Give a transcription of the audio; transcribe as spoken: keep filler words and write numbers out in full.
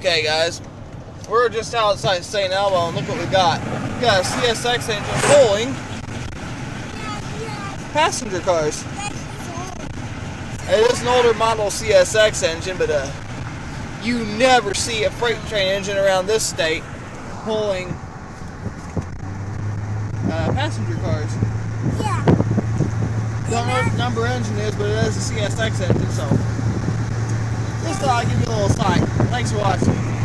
Okay guys, we're just outside Saint Elmo and look what we got. We got a C S X engine pulling passenger cars. It is an older model C S X engine, but uh, you never see a freight train engine around this state pulling uh, passenger cars. Yeah. Don't know what the number engine is, but it is a C S X engine, so just thought I'd give you a little sight. Thanks for watching.